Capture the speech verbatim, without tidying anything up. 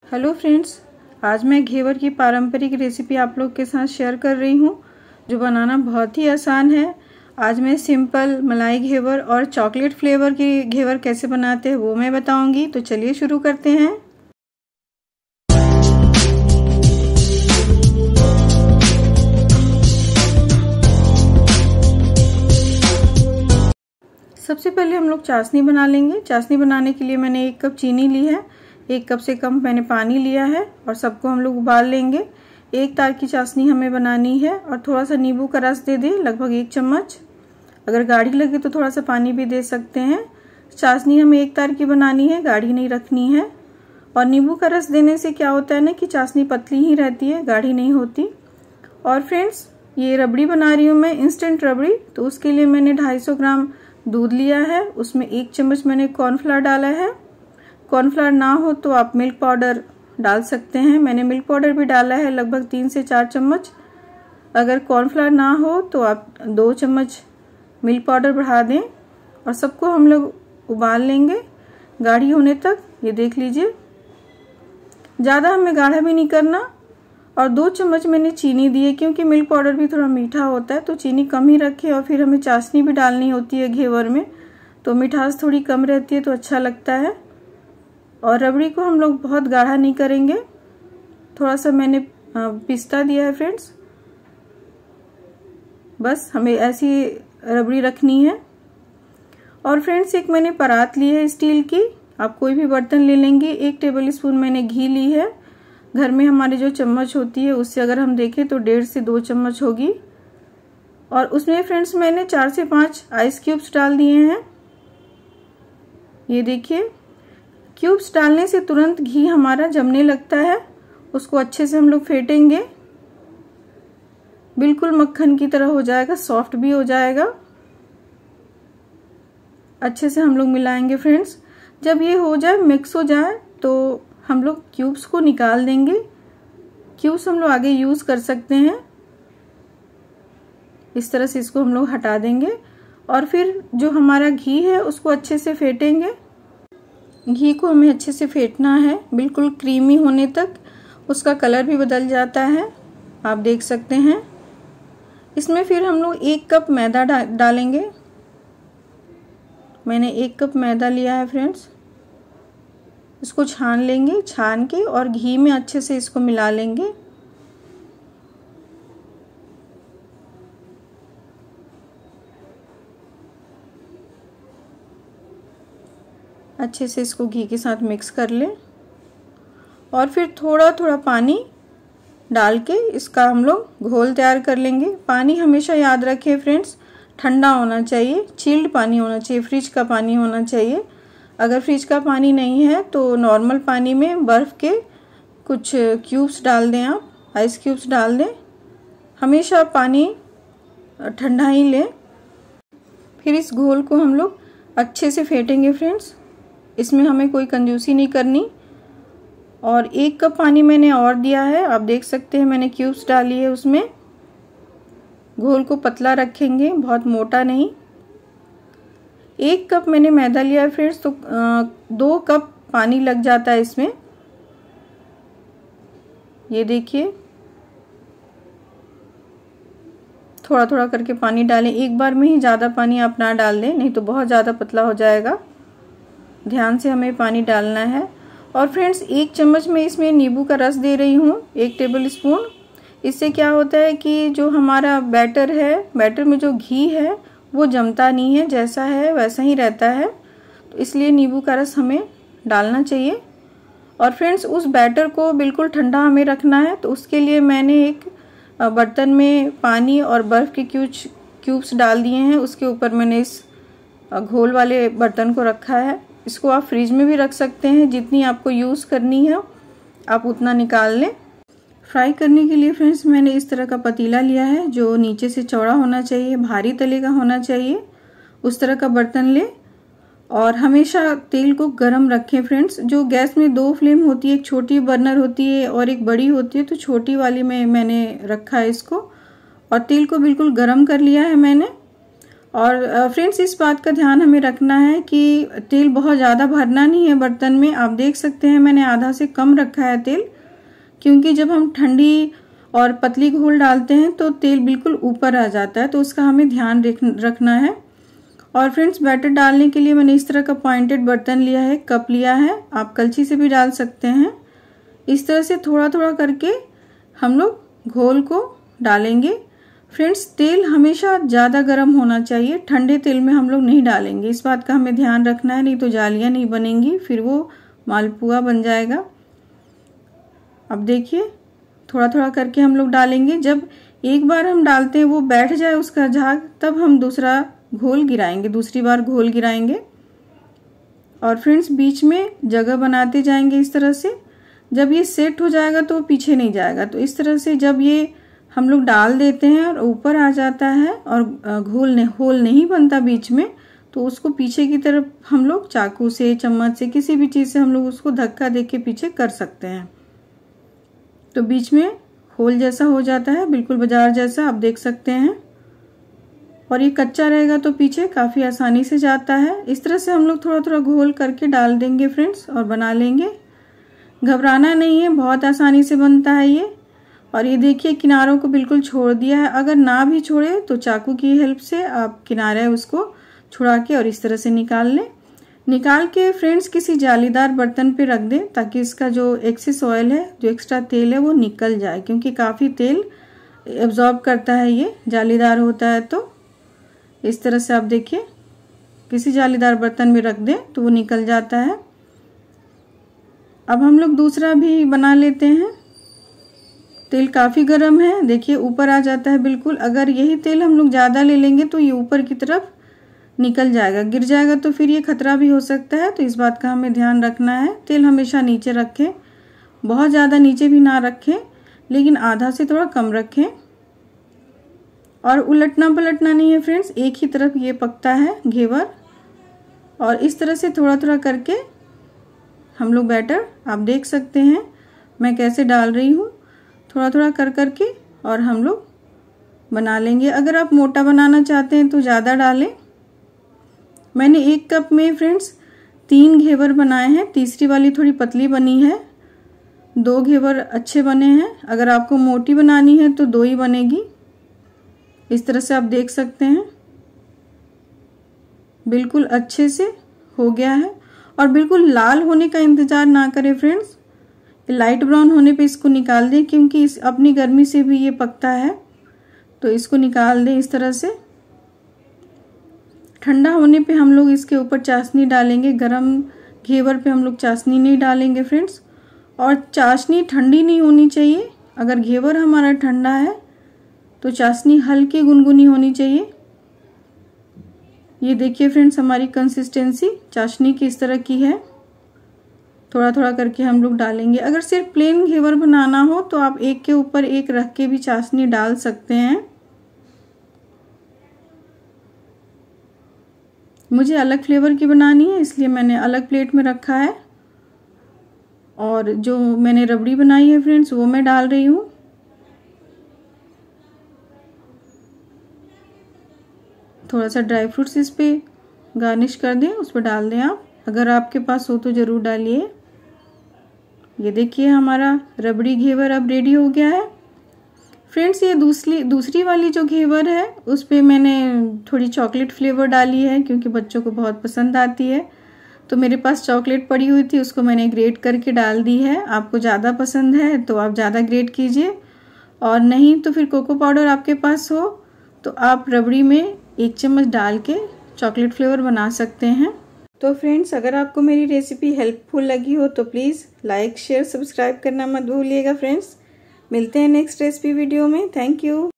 Hello friends, आज मैं घेवर की पारंपरिक रेसिपी आप लोग के साथ शेयर कर रही हूँ जो बनाना बहुत ही आसान है। आज मैं सिंपल मलाई घेवर और चॉकलेट फ्लेवर की घेवर कैसे बनाते हैं वो मैं बताऊंगी। तो चलिए शुरू करते हैं। सबसे पहले हम लोग चाशनी बना लेंगे। चाशनी बनाने के लिए मैंने एक कप चीनी ली है, एक कप से कम मैंने पानी लिया है और सबको हम लोग उबाल लेंगे। एक तार की चाशनी हमें बनानी है और थोड़ा सा नींबू का रस दे दें, लगभग एक चम्मच। अगर गाढ़ी लगे तो थोड़ा सा पानी भी दे सकते हैं। चाशनी हमें एक तार की बनानी है, गाढ़ी नहीं रखनी है। और नींबू का रस देने से क्या होता है ना कि चाशनी पतली ही रहती है, गाढ़ी नहीं होती। और फ्रेंड्स, ये रबड़ी बना रही हूँ मैं, इंस्टेंट रबड़ी। तो उसके लिए मैंने ढाई सौ ग्राम दूध लिया है, उसमें एक चम्मच मैंने कॉर्नफ्लावर डाला है। कॉर्नफ्लावर ना हो तो आप मिल्क पाउडर डाल सकते हैं, मैंने मिल्क पाउडर भी डाला है, लगभग तीन से चार चम्मच। अगर कॉर्नफ्लावर ना हो तो आप दो चम्मच मिल्क पाउडर बढ़ा दें और सबको हम लोग उबाल लेंगे गाढ़ी होने तक। ये देख लीजिए, ज़्यादा हमें गाढ़ा भी नहीं करना। और दो चम्मच मैंने चीनी दी है, क्योंकि मिल्क पाउडर भी थोड़ा मीठा होता है तो चीनी कम ही रखें। और फिर हमें चाशनी भी डालनी होती है घेवर में, तो मिठास थोड़ी कम रहती है तो अच्छा लगता है। और रबड़ी को हम लोग बहुत गाढ़ा नहीं करेंगे, थोड़ा सा मैंने पिस्ता दिया है फ्रेंड्स। बस हमें ऐसी रबड़ी रखनी है। और फ्रेंड्स, एक मैंने परात ली है स्टील की, आप कोई भी बर्तन ले लेंगे। एक टेबल स्पून मैंने घी ली है, घर में हमारे जो चम्मच होती है उससे अगर हम देखें तो डेढ़ से दो चम्मच होगी। और उसमें फ्रेंड्स मैंने चार से पांच आइस क्यूब्स डाल दिए हैं। ये देखिए, क्यूब्स डालने से तुरंत घी हमारा जमने लगता है। उसको अच्छे से हम लोग फेंटेंगे, बिल्कुल मक्खन की तरह हो जाएगा, सॉफ्ट भी हो जाएगा। अच्छे से हम लोग मिलाएंगे फ्रेंड्स। जब ये हो जाए, मिक्स हो जाए, तो हम लोग क्यूब्स को निकाल देंगे। क्यूब्स हम लोग आगे यूज कर सकते हैं। इस तरह से इसको हम लोग हटा देंगे और फिर जो हमारा घी है उसको अच्छे से फेंटेंगे। घी को हमें अच्छे से फेंटना है, बिल्कुल क्रीमी होने तक। उसका कलर भी बदल जाता है, आप देख सकते हैं। इसमें फिर हम लोग एक कप मैदा डा, डालेंगे। मैंने एक कप मैदा लिया है फ्रेंड्स। इसको छान लेंगे, छान के और घी में अच्छे से इसको मिला लेंगे। अच्छे से इसको घी के साथ मिक्स कर लें और फिर थोड़ा थोड़ा पानी डाल के इसका हम लोग घोल तैयार कर लेंगे। पानी हमेशा याद रखें फ्रेंड्स, ठंडा होना चाहिए, चिल्ड पानी होना चाहिए, फ्रिज का पानी होना चाहिए। अगर फ्रिज का पानी नहीं है तो नॉर्मल पानी में बर्फ़ के कुछ क्यूब्स डाल दें, आप आइस क्यूब्स डाल दें। हमेशा पानी ठंडा ही लें। फिर इस घोल को हम लोग अच्छे से फेंटेंगे फ्रेंड्स, इसमें हमें कोई कंजूसी नहीं करनी। और एक कप पानी मैंने और दिया है, आप देख सकते हैं, मैंने क्यूब्स डाली है उसमें। घोल को पतला रखेंगे, बहुत मोटा नहीं। एक कप मैंने मैदा लिया है फ्रेंड्स, तो दो कप पानी लग जाता है इसमें। ये देखिए, थोड़ा थोड़ा करके पानी डालें, एक बार में ही ज़्यादा पानी आप ना डाल दें, नहीं तो बहुत ज़्यादा पतला हो जाएगा। ध्यान से हमें पानी डालना है। और फ्रेंड्स, एक चम्मच मैं इसमें नींबू का रस दे रही हूँ, एक टेबल स्पून। इससे क्या होता है कि जो हमारा बैटर है, बैटर में जो घी है वो जमता नहीं है, जैसा है वैसा ही रहता है। तो इसलिए नींबू का रस हमें डालना चाहिए। और फ्रेंड्स, उस बैटर को बिल्कुल ठंडा हमें रखना है, तो उसके लिए मैंने एक बर्तन में पानी और बर्फ़ के क्यूब्स क्यूब्स डाल दिए हैं। उसके ऊपर मैंने इस घोल वाले बर्तन को रखा है। इसको आप फ्रिज में भी रख सकते हैं, जितनी आपको यूज़ करनी है आप उतना निकाल लें। फ्राई करने के लिए फ्रेंड्स मैंने इस तरह का पतीला लिया है, जो नीचे से चौड़ा होना चाहिए, भारी तले का होना चाहिए, उस तरह का बर्तन लें। और हमेशा तेल को गरम रखें फ्रेंड्स। जो गैस में दो फ्लेम होती है, एक छोटी बर्नर होती है और एक बड़ी होती है, तो छोटी वाली में मैंने रखा है इसको। और तेल को बिल्कुल गरम कर लिया है मैंने। और फ्रेंड्स इस बात का ध्यान हमें रखना है कि तेल बहुत ज़्यादा भरना नहीं है बर्तन में। आप देख सकते हैं मैंने आधा से कम रखा है तेल, क्योंकि जब हम ठंडी और पतली घोल डालते हैं तो तेल बिल्कुल ऊपर आ जाता है, तो उसका हमें ध्यान रखना है। और फ्रेंड्स बैटर डालने के लिए मैंने इस तरह का पॉइंटेड बर्तन लिया है, कप लिया है, आप कलछी से भी डाल सकते हैं। इस तरह से थोड़ा थोड़ा करके हम लोग घोल को डालेंगे। फ्रेंड्स तेल हमेशा ज़्यादा गर्म होना चाहिए, ठंडे तेल में हम लोग नहीं डालेंगे, इस बात का हमें ध्यान रखना है, नहीं तो जालियाँ नहीं बनेंगी, फिर वो मालपुआ बन जाएगा। अब देखिए थोड़ा थोड़ा करके हम लोग डालेंगे। जब एक बार हम डालते हैं वो बैठ जाए उसका झाग, तब हम दूसरा घोल गिराएंगे, दूसरी बार घोल गिराएंगे। और फ्रेंड्स बीच में जगह बनाते जाएंगे इस तरह से। जब ये सेट हो जाएगा तो पीछे नहीं जाएगा, तो इस तरह से जब ये हम लोग डाल देते हैं और ऊपर आ जाता है और घोल ने होल नहीं बनता बीच में, तो उसको पीछे की तरफ हम लोग चाकू से, चम्मच से, किसी भी चीज़ से हम लोग उसको धक्का दे के पीछे कर सकते हैं। तो बीच में होल जैसा हो जाता है, बिल्कुल बाजार जैसा, आप देख सकते हैं। और ये कच्चा रहेगा तो पीछे काफ़ी आसानी से जाता है। इस तरह से हम लोग थोड़ा थोड़ा घोल करके डाल देंगे फ्रेंड्स और बना लेंगे। घबराना नहीं है, बहुत आसानी से बनता है ये। और ये देखिए किनारों को बिल्कुल छोड़ दिया है। अगर ना भी छोड़े तो चाकू की हेल्प से आप किनारे उसको छुड़ा के और इस तरह से निकाल लें। निकाल के फ्रेंड्स किसी जालीदार बर्तन पे रख दें, ताकि इसका जो एक्सेस ऑयल है, जो एक्स्ट्रा तेल है, वो निकल जाए, क्योंकि काफ़ी तेल एब्जॉर्ब करता है ये, जालीदार होता है। तो इस तरह से आप देखिए किसी जालीदार बर्तन में रख दें तो वो निकल जाता है। अब हम लोग दूसरा भी बना लेते हैं। तेल काफ़ी गर्म है, देखिए ऊपर आ जाता है बिल्कुल। अगर यही तेल हम लोग ज़्यादा ले लेंगे तो ये ऊपर की तरफ निकल जाएगा, गिर जाएगा, तो फिर ये खतरा भी हो सकता है। तो इस बात का हमें ध्यान रखना है। तेल हमेशा नीचे रखें, बहुत ज़्यादा नीचे भी ना रखें, लेकिन आधा से थोड़ा कम रखें। और उलटना पलटना नहीं है फ्रेंड्स, एक ही तरफ ये पकता है घेवर। और इस तरह से थोड़ा थोड़ा करके हम लोग बैटर, आप देख सकते हैं मैं कैसे डाल रही हूँ, थोड़ा थोड़ा कर करके और हम लोग बना लेंगे। अगर आप मोटा बनाना चाहते हैं तो ज़्यादा डालें। मैंने एक कप में फ्रेंड्स तीन घेवर बनाए हैं, तीसरी वाली थोड़ी पतली बनी है, दो घेवर अच्छे बने हैं। अगर आपको मोटी बनानी है तो दो ही बनेगी। इस तरह से आप देख सकते हैं बिल्कुल अच्छे से हो गया है। और बिल्कुल लाल होने का इंतज़ार ना करें फ्रेंड्स, लाइट ब्राउन होने पे इसको निकाल दें, क्योंकि इस अपनी गर्मी से भी ये पकता है। तो इसको निकाल दें इस तरह से। ठंडा होने पे हम लोग इसके ऊपर चाशनी डालेंगे, गरम घेवर पे हम लोग चाशनी नहीं डालेंगे फ्रेंड्स। और चाशनी ठंडी नहीं होनी चाहिए। अगर घेवर हमारा ठंडा है तो चाशनी हल्की गुनगुनी होनी चाहिए। ये देखिए फ्रेंड्स हमारी कंसिस्टेंसी चाशनी की इस तरह की है। थोड़ा थोड़ा करके हम लोग डालेंगे। अगर सिर्फ प्लेन घेवर बनाना हो तो आप एक के ऊपर एक रख के भी चाशनी डाल सकते हैं। मुझे अलग फ्लेवर की बनानी है, इसलिए मैंने अलग प्लेट में रखा है। और जो मैंने रबड़ी बनाई है फ्रेंड्स वो मैं डाल रही हूँ। थोड़ा सा ड्राई फ्रूट्स इस पे गार्निश कर दें, उस पर डाल दें आप, अगर आपके पास हो तो ज़रूर डालिए। ये देखिए हमारा रबड़ी घेवर अब रेडी हो गया है फ्रेंड्स। ये दूसरी दूसरी वाली जो घेवर है उस पर मैंने थोड़ी चॉकलेट फ्लेवर डाली है, क्योंकि बच्चों को बहुत पसंद आती है। तो मेरे पास चॉकलेट पड़ी हुई थी, उसको मैंने ग्रेट करके डाल दी है। आपको ज़्यादा पसंद है तो आप ज़्यादा ग्रेट कीजिए, और नहीं तो फिर कोको पाउडर आपके पास हो तो आप रबड़ी में एक चम्मच डाल के चॉकलेट फ्लेवर बना सकते हैं। तो फ्रेंड्स अगर आपको मेरी रेसिपी हेल्पफुल लगी हो तो प्लीज़ लाइक शेयर सब्सक्राइब करना मत भूलिएगा फ्रेंड्स। मिलते हैं नेक्स्ट रेसिपी वीडियो में। Thank you.